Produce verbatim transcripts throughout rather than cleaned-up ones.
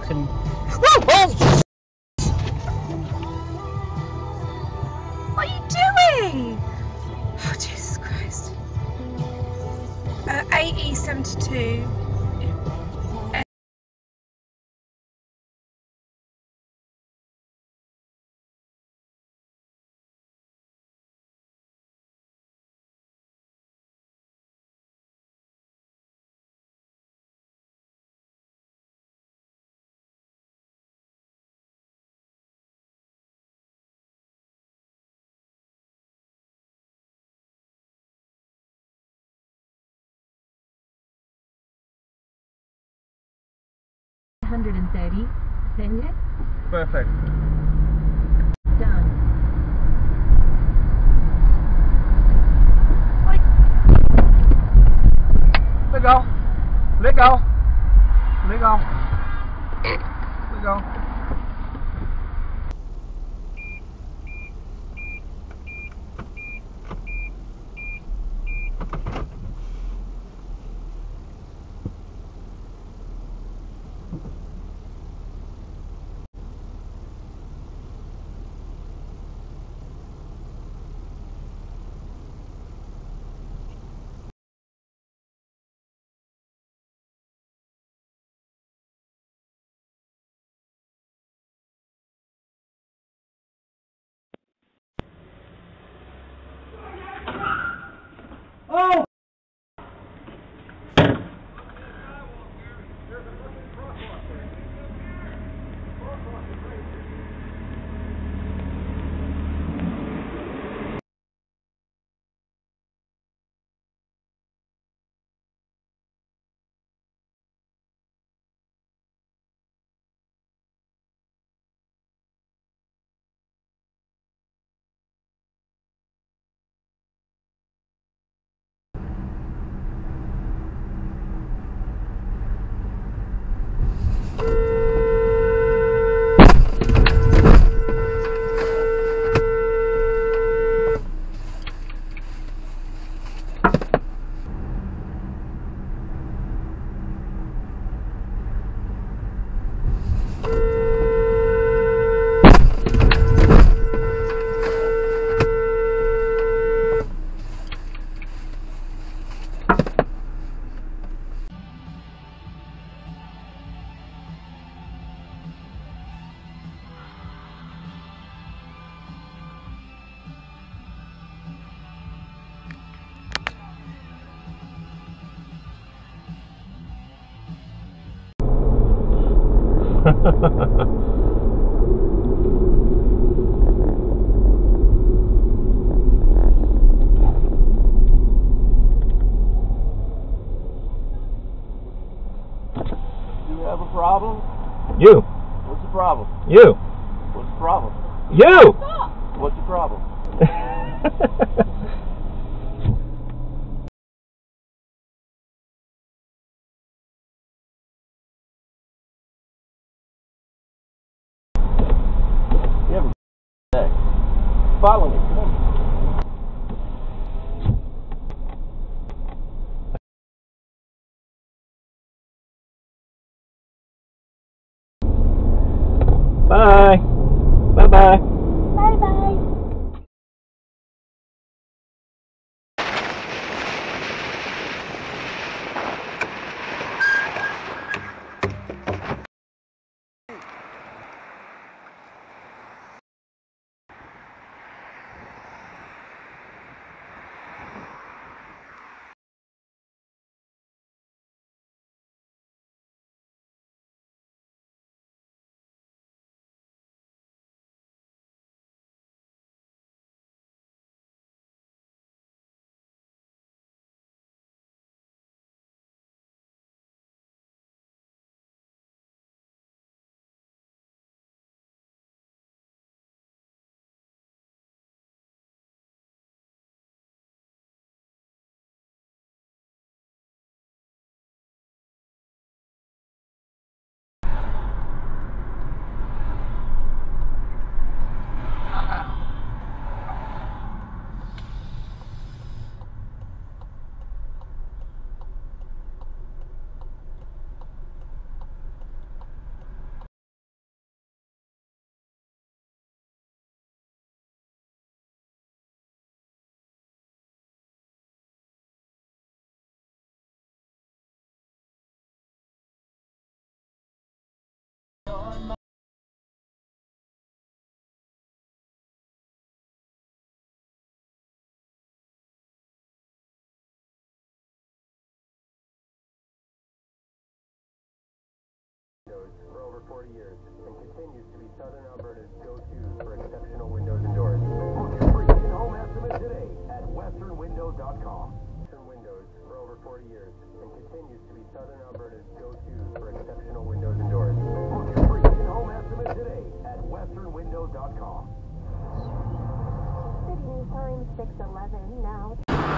can. Whoa! Oh! What are you doing? Oh, Jesus Christ. Uh, A E seventy-two. one hundred thirty, send it. Perfect. Done. Let go. Let go. Let go. Let go. Oh! Do you have a problem? You. What's the problem? You. What's the problem? You. What's the problem? You have a day. Follow me. Come on. Bye. Bye-bye. for over forty years and continues to be Southern Alberta's go-to for exceptional windows and doors. Book your free in-home estimate today at western window dot com. Western Windows for over forty years and continues to be Southern Alberta's go-to for exceptional windows and doors. Book your free in-home estimate today at western window dot com. City News Time, six eleven now.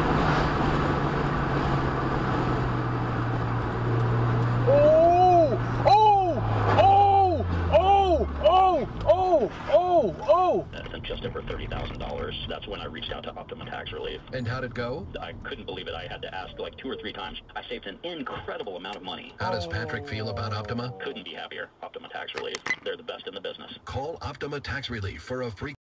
Oh! Oh! Oh! Oh! Oh! Oh! Oh! Oh! And just over thirty thousand dollars. That's when I reached out to Optima Tax Relief. And how'd it go? I couldn't believe it. I had to ask like two or three times. I saved an incredible amount of money. How does Patrick feel about Optima? Couldn't be happier. Optima Tax Relief. They're the best in the business. Call Optima Tax Relief for a free